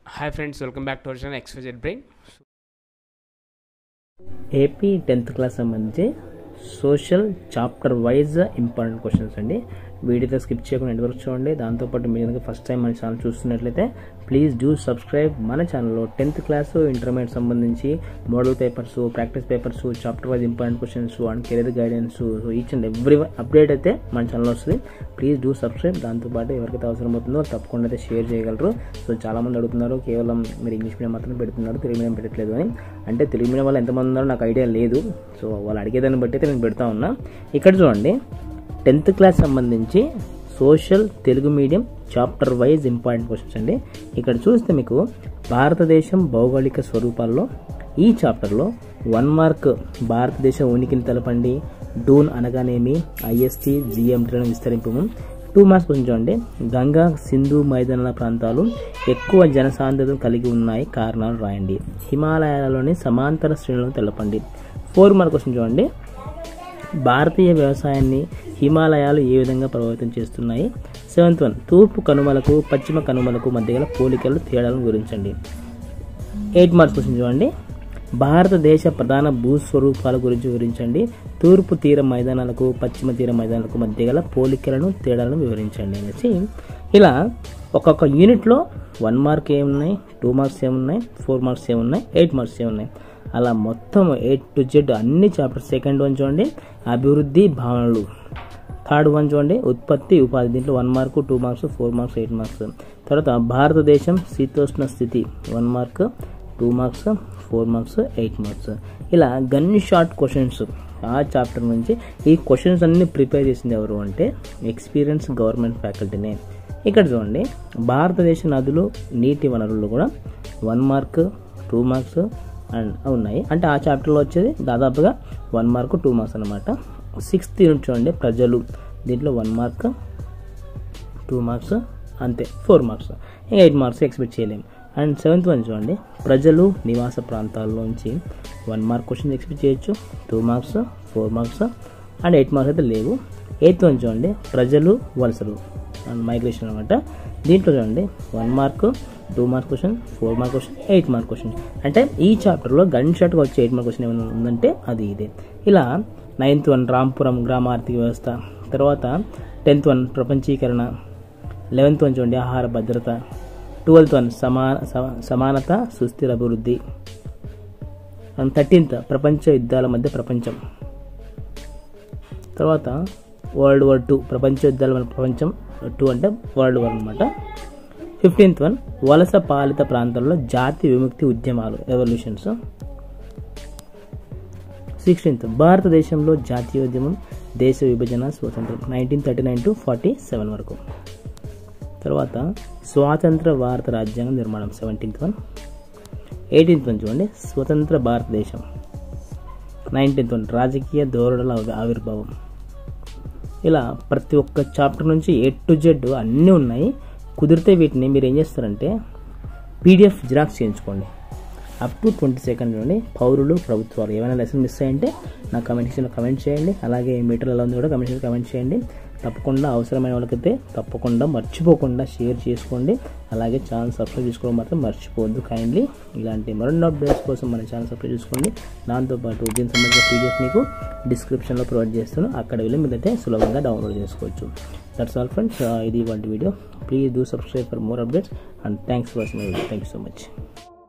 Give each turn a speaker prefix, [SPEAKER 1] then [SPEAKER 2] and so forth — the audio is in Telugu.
[SPEAKER 1] Hi friends, welcome back to our channel XYZ Brain.
[SPEAKER 2] AP 10th class సంబంధించి social chapter wise important questions అండి. వీడియోతో స్కిప్ చేయకుండా ఎండ్ వరకు చూడండి. దాంతోపాటు మీరు కనుక ఫస్ట్ టైం మన ఛానల్ చూస్తున్నట్లయితే ప్లీజ్ డూ సబ్స్క్రైబ్. మన ఛానల్లో 10th క్లాస్ ఇంటర్మీడియట్ సంబంధించి model papers, practice papers, chapter wise important questions and career guidance, each and every update అయితే మన ఛానల్లో వస్తుంది. Please do subscribe. దాంతోపాటు ఎవరికైతే అవసరం అవుతుందో తప్పకుండా అయితే షేర్ చేయగలరు. సో చాలామంది అడుగుతున్నారు, కేవలం మీరు ఇంగ్లీష్ మీడియం మాత్రం పెడుతున్నారు, తెలుగు మీడియం పెట్టట్లేదు అని. అంటే తెలుగు మీడియం వాళ్ళు ఎంతమంది ఉన్నారో నాకు ఐడియా లేదు. సో వాళ్ళు అడిగేదాన్ని బట్టి అయితే నేను పెడతా ఉన్నా. ఇక్కడ చూడండి, 10th క్లాస్ సంబంధించి social Telugu medium chapter wise important questions అండి. ఇక్కడ చూస్తే మీకు భారతదేశం భౌగోళిక స్వరూపాల్లో ఈ చాప్టర్లో 1 మార్క్ భారతదేశ ఉనికిని తెలపండి, డూన్ అనగానేమి, ఐఎస్టీ జిఎంటీలను విస్తరింపు. 2 మార్క్స్ క్వశ్చన్ చూడండి, గంగా సింధు మైదానాల ప్రాంతాలు ఎక్కువ జనసాంద్రతను కలిగి ఉన్నాయి, కారణాలు రాయండి. హిమాలయాలలోని సమాంతర శ్రేణులను తెలపండి. 4 మార్క్ క్వశ్చన్ చూడండి, భారతీయ వ్యవసాయాన్ని హిమాలయాలు ఏ విధంగా ప్రభావితం చేస్తున్నాయి. 7th వన్, తూర్పు కనుమలకు పశ్చిమ కనుమలకు మధ్య గల పోలికలు తేడాలను వివరించండి. 8 మార్క్స్ క్వశ్చన్ చూడండి, భారతదేశ ప్రధాన భూస్వరూపాల గురించి వివరించండి. తూర్పు తీర మైదానాలకు పశ్చిమ తీర మైదానాలకు మధ్య గల పోలికలను తేడాలను వివరించండి అనేసి ఇలా ఒక్కొక్క యూనిట్లో 1 మార్క్ ఏమున్నాయి, 2 మార్క్స్ ఏమున్నాయి, 4 మార్క్స్ ఏమున్నాయి, 8 మార్క్స్ ఏమున్నాయి, అలా మొత్తం A to Z అన్ని చాప్టర్స్. 2nd వన్ చూడండి, అభివృద్ధి భావనలు. 3rd వన్ చూడండి, ఉత్పత్తి ఉపాధి. దీంట్లో 1 మార్క్, 2 మార్క్స్, 4 మార్క్స్, 8 మార్క్స్. తర్వాత భారతదేశం శీతోష్ణ స్థితి 1 మార్క్, 2 మార్క్స్, 4 మార్క్స్, 8 మార్క్స్. ఇలా గన్ షార్ట్ క్వశ్చన్స్ ఆ చాప్టర్ నుంచి. ఈ క్వశ్చన్స్ అన్ని ప్రిపేర్ చేసింది ఎవరు అంటే ఎక్స్పీరియన్స్ గవర్నమెంట్ ఫ్యాకల్టీనే. ఇక్కడ చూడండి, భారతదేశ నదులు నీటి వనరులు కూడా 1 మార్క్, 2 మార్క్స్ అండ్ ఉన్నాయి. అంటే ఆ చాప్టర్లో వచ్చేది దాదాపుగా 1 మార్క్, 2 మార్క్స్ అనమాట. 6th యూనిట్ చూడండి, ప్రజలు. దీంట్లో 1 మార్క్, 2 మార్క్స్, అంతే 4 మార్క్స్. ఇంకా 8 మార్క్స్ ఎక్స్పెక్ట్ చేయలేము. అండ్ 7th వన్ చూడండి, ప్రజలు నివాస ప్రాంతాల్లోంచి 1 మార్క్ క్వశ్చన్స్ ఎక్స్పెక్ట్ చేయొచ్చు. 2 మార్క్స్, 4 మార్క్స్ అండ్ 8 మార్క్స్ అయితే లేవు. 8th వన్ చూడండి, ప్రజలు వలసలు అండ్ మైగ్రేషన్ అనమాట. దీంట్లో చూడండి 1 mark, 2 mark question, 4 mark question, 8 mark question. అంటే ఈ చాప్టర్లో గన్ షాట్గా వచ్చే 8 మార్క్ క్వశ్చన్ ఏమైనా ఉందంటే అది ఇదే. ఇలా 9th వన్ రాంపురం గ్రామ ఆర్థిక వ్యవస్థ. తర్వాత 10th వన్ ప్రపంచీకరణ. 11th వన్ చూడండి, ఆహార భద్రత. 12th వన్ సమానత సుస్థిర అభివృద్ధి. అండ్ 13th ప్రపంచ యుద్ధాల మధ్య ప్రపంచం. తర్వాత World War II ప్రపంచ యుద్ధాల మధ్య ప్రపంచం. 2 అంటే World War అనమాట. 15th వన్ వలస పాలిత ప్రాంతాల్లో జాతి విముక్తి ఉద్యమాలు రెవల్యూషన్స్. 16th భారతదేశంలో జాతీయోద్యమం, దేశ విభజన, స్వాతంత్రం 1939 to 47 వరకు. తర్వాత స్వాతంత్ర భారత రాజ్యాంగం నిర్మాణం 17th వన్. 18th వన్ చూడండి, స్వతంత్ర భారతదేశం. 19th వన్ రాజకీయ ధోరణుల ఆవిర్భావం. ఇలా ప్రతి ఒక్క చాప్టర్ నుంచి A to Z అన్నీ ఉన్నాయి. కుదిరితే వీటిని మీరు ఏం చేస్తారంటే PDF జిరాక్స్ చేయించుకోండి. అప్ టు 22nd నుండి పౌరులు, ప్రభుత్వాలు ఏమైనా లెసన్ మిస్ అయ్యంటే నా కమెంట్ సెక్షన్లో కమెంట్ చేయండి. అలాగే మెటీరియల్ ఎలా ఉంది కూడా కమెంట్ సెక్షన్లో కమెంట్ చేయండి. తప్పకుండా అవసరమైన వాళ్ళకైతే తప్పకుండా మర్చిపోకుండా షేర్ చేసుకోండి. అలాగే ఛానల్ సబ్స్క్రైబ్ చేసుకోవడం మాత్రం మర్చిపోవద్దు కైండ్లీ. ఇలాంటి మరిన్ని అప్డేట్స్ కోసం మన ఛానల్ సబ్స్క్రైబ్ చేసుకోండి. దాంతోపాటు దీనికి సంబంధించిన PDF మీకు డిస్క్రిప్షన్లో ప్రొవైడ్ చేస్తాను. అక్కడ వెళ్ళి మీరైతే సులభంగా డౌన్లోడ్ చేసుకోవచ్చు. దట్స్ ఆల్ ఫ్రెండ్స్, ఇది ఇవాల్టి వీడియో. Please do subscribe for more updates and thanks for watching my video. Thank you so much.